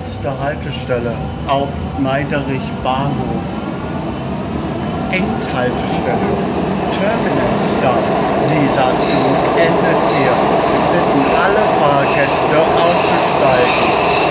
Letzte Haltestelle auf Meiderich Bahnhof. Endhaltestelle. Terminal Stop. Dieser Zug endet hier. Wir bitten alle Fahrgäste auszusteigen.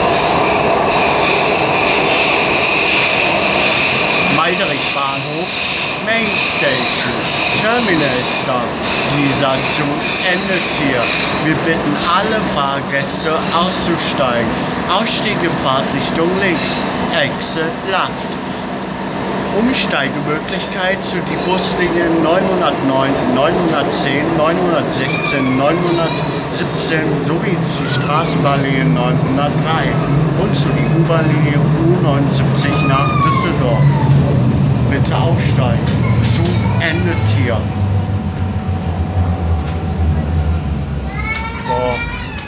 Meiderich Bahnhof. Main Station. Terminal Stop. Dieser Zug endet hier. Wir bitten alle Fahrgäste auszusteigen. Ausstiege Fahrtrichtung links. Exit left. Umsteigemöglichkeit zu die Buslinien 909, 910, 916, 917 sowie zur Straßenbahnlinie 903 und zu die U-Bahn-Linie U79 nach Düsseldorf. Bitte aufsteigen. Zug endet hier. So.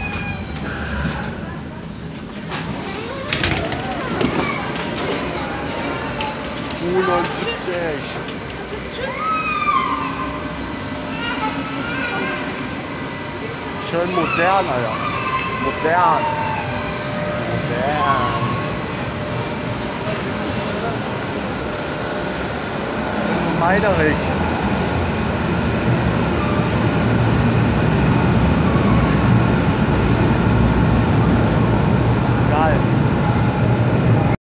Schön modern, Alter. Modern. Modern. Meiderich.